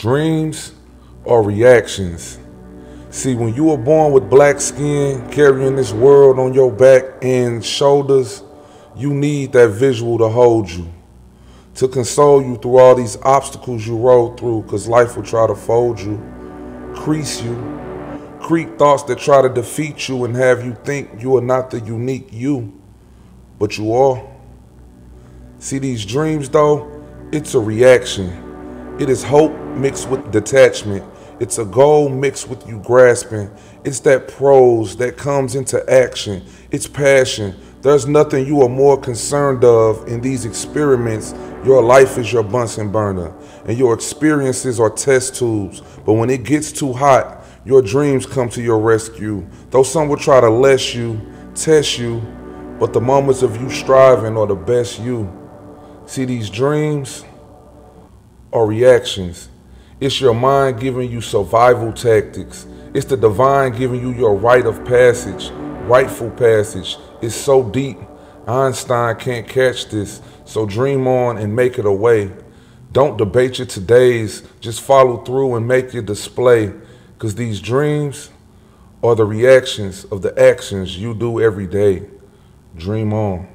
Dreams are reactions. See, when you were born with black skin, carrying this world on your back and shoulders, you need that visual to hold you, to console you through all these obstacles you roll through, because life will try to fold you, crease you, creep thoughts that try to defeat you and have you think you are not the unique you, but you are. See, these dreams though, it's a reaction. It is hope mixed with detachment. It's a goal mixed with you grasping. It's that prose that comes into action. It's passion. There's nothing you are more concerned of in these experiments. Your life is your Bunsen burner, and your experiences are test tubes. But when it gets too hot, your dreams come to your rescue. Though some will try to less you, test you, but the moments of you striving are the best you. See, these dreams are reactions. It's your mind giving you survival tactics. It's the divine giving you your rite of passage, rightful passage. It's so deep, Einstein can't catch this. So dream on and make it a way. Don't debate your todays, just follow through and make your display. Because these dreams are the reactions of the actions you do every day. Dream on.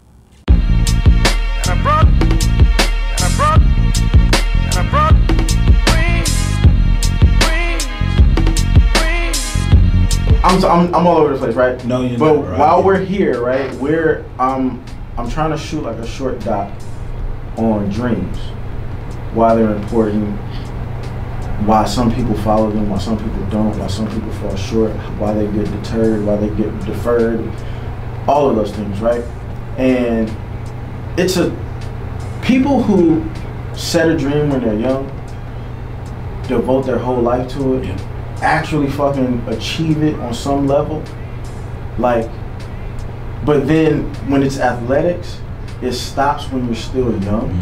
I'm all over the place, right? No, you're but not, right? While we're here, right, I'm trying to shoot like a short doc on dreams, why they're important, why some people follow them, why some people don't, why some people fall short, why they get deterred, why they get deferred, all of those things, right? And it's people who set a dream when they're young, devote their whole life to it, actually fucking achieve it on some level, like, but then when it's athletics, it stops when you're still young.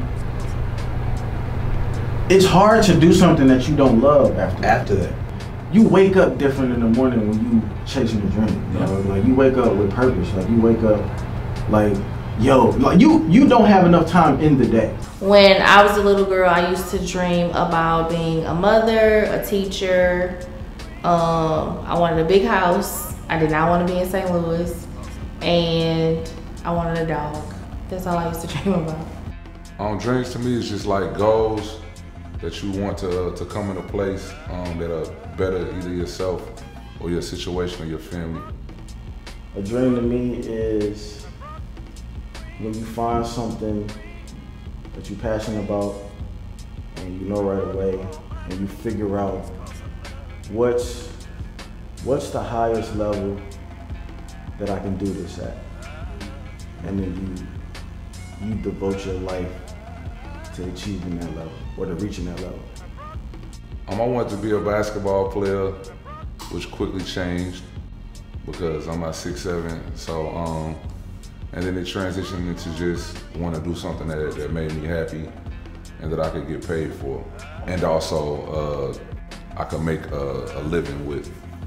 It's hard to do something that you don't love after that. You wake up different in the morning when you chasing a dream, you know? Like, you wake up with purpose, like you wake up like, yo, like you don't have enough time in the day. When I was a little girl, I used to dream about being a mother, a teacher. I wanted a big house. I did not want to be in St. Louis. And I wanted a dog. That's all I used to dream about. Dreams to me is just like goals that you want to come into place that are better either yourself or your situation or your family. A dream to me is when you find something that you're passionate about and you know right away, and you figure out what's the highest level that I can do this at, and then you devote your life to achieving that level or to reaching that level. I wanted to be a basketball player, which quickly changed because I'm at 6'7", so and then it transitioned into just want to do something that made me happy and that I could get paid for. And also I could make a living with.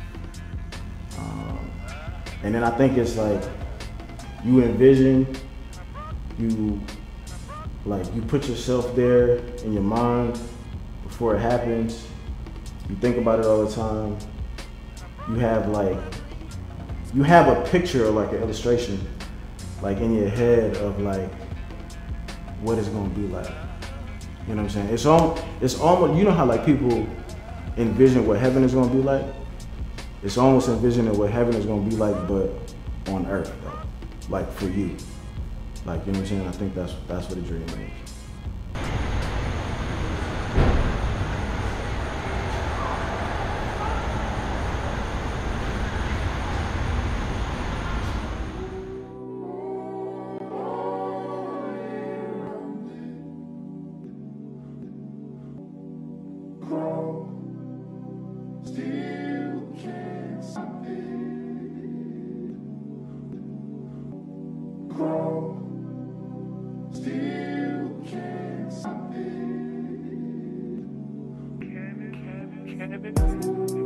And then I think it's like, you envision, you put yourself there in your mind before it happens. You think about it all the time. You have a picture or like an illustration like in your head of like what it's gonna be like. You know what I'm saying? It's almost, you know how like people envision what heaven is gonna be like? It's almost envisioning what heaven is gonna be like, but on earth though. Like for you. Like, you know what I'm saying? I think that's what a dream is. Can it be?